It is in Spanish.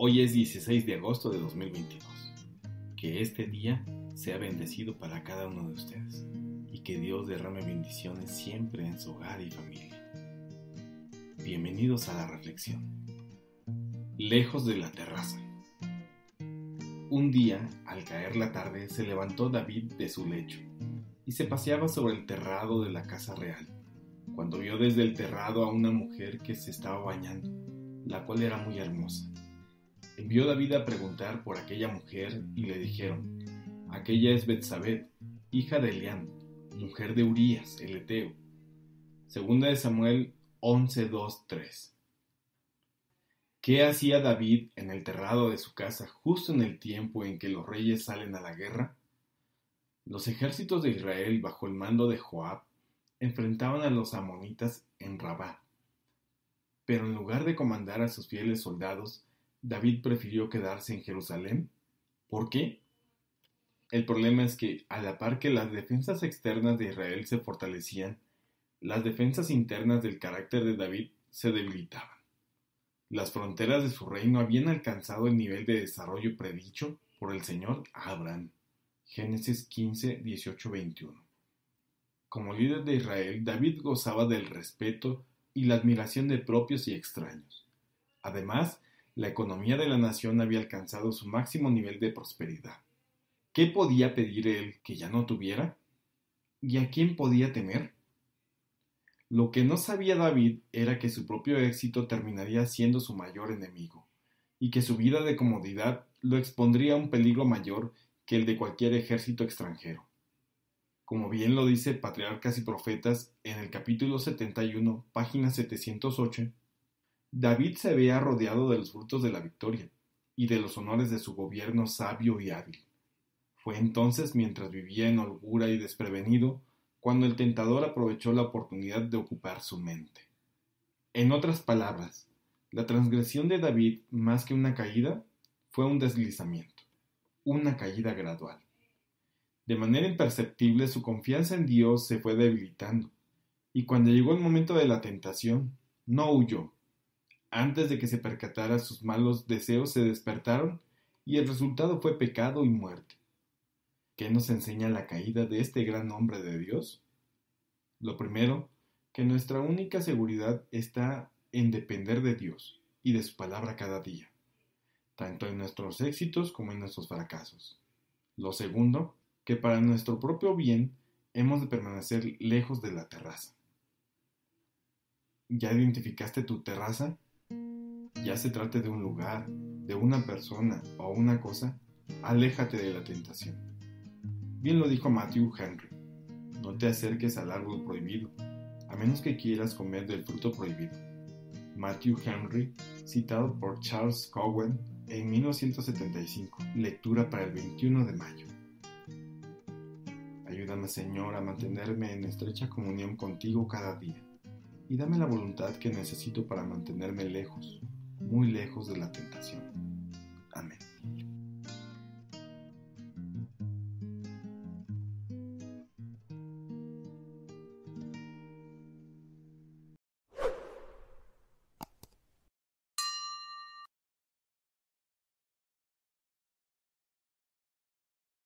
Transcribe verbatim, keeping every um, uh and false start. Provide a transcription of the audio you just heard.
Hoy es dieciséis de agosto de dos mil veintidós. Que este día sea bendecido para cada uno de ustedes y que Dios derrame bendiciones siempre en su hogar y familia. Bienvenidos a la reflexión. Lejos de la terraza. Un día, al caer la tarde, se levantó David de su lecho y se paseaba sobre el terrado de la casa real, cuando vio desde el terrado a una mujer que se estaba bañando, la cual era muy hermosa. Envió David a preguntar por aquella mujer y le dijeron: aquella es Betsabé, hija de Eliam, mujer de Urías, el Heteo. Segunda de Samuel once, dos, tres. ¿Qué hacía David en el terrado de su casa justo en el tiempo en que los reyes salen a la guerra? Los ejércitos de Israel, bajo el mando de Joab, enfrentaban a los amonitas en Rabá. Pero en lugar de comandar a sus fieles soldados, David prefirió quedarse en Jerusalén. ¿Por qué? El problema es que, a la par que las defensas externas de Israel se fortalecían, las defensas internas del carácter de David se debilitaban. Las fronteras de su reino habían alcanzado el nivel de desarrollo predicho por el Señor a Abraham. Génesis quince, dieciocho, veintiuno. Como líder de Israel, David gozaba del respeto y la admiración de propios y extraños. Además, la economía de la nación había alcanzado su máximo nivel de prosperidad. ¿Qué podía pedir él que ya no tuviera? ¿Y a quién podía temer? Lo que no sabía David era que su propio éxito terminaría siendo su mayor enemigo, y que su vida de comodidad lo expondría a un peligro mayor que el de cualquier ejército extranjero. Como bien lo dice Patriarcas y Profetas en el capítulo setenta y uno, página setecientos ocho, David se veía rodeado de los frutos de la victoria y de los honores de su gobierno sabio y hábil. Fue entonces, mientras vivía en holgura y desprevenido, cuando el tentador aprovechó la oportunidad de ocupar su mente. En otras palabras, la transgresión de David, más que una caída, fue un deslizamiento, una caída gradual. De manera imperceptible, su confianza en Dios se fue debilitando, y cuando llegó el momento de la tentación, no huyó. Antes de que se percatara, sus malos deseos se despertaron y el resultado fue pecado y muerte. ¿Qué nos enseña la caída de este gran hombre de Dios? Lo primero, que nuestra única seguridad está en depender de Dios y de su palabra cada día, tanto en nuestros éxitos como en nuestros fracasos. Lo segundo, que para nuestro propio bien hemos de permanecer lejos de la terraza. ¿Ya identificaste tu terraza? Ya se trate de un lugar, de una persona o una cosa, aléjate de la tentación. Bien lo dijo Matthew Henry: no te acerques al árbol prohibido, a menos que quieras comer del fruto prohibido. Matthew Henry, citado por Charles Cowen en mil novecientos setenta y cinco, lectura para el veintiuno de mayo. Ayúdame, Señor, a mantenerme en estrecha comunión contigo cada día, y dame la voluntad que necesito para mantenerme lejos, muy lejos de la tentación. Amén.